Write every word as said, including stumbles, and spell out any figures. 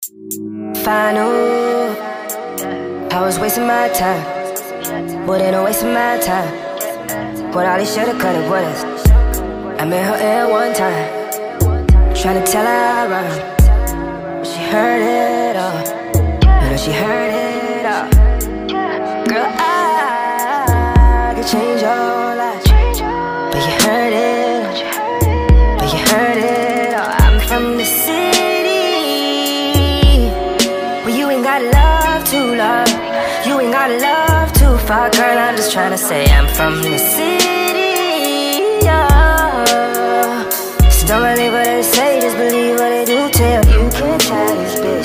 If I knew I was wasting my time, wouldn't have wasted my time. But all these shoulda, coulda, wouldas. I met her at one time, tryna tell her I rhyme, but she heard it all. You know she heard it all. Girl, I could change your life, but you heard it, but you heard it all. I'm from the city, but you ain't got love to love. You ain't got love too far, girl. I'm just tryna say I'm from the city, yeah. So don't believe what they say, just believe what they do tell. You can try this, bitch.